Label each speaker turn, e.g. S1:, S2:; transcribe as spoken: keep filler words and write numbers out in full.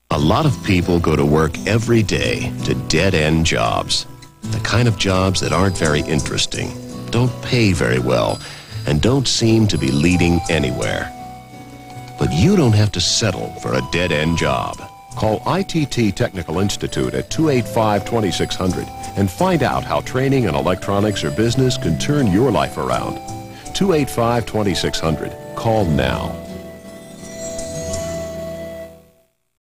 S1: A lot of people go to work every day to dead-end jobs. The kind of jobs that aren't very interesting, don't pay very well, and don't seem to be leading anywhere. But you don't have to settle for a dead-end job. Call I T T Technical Institute at two eight five, two six zero zero and find out how training in electronics or business can turn your life around. two eight five, two six zero zero. Call now.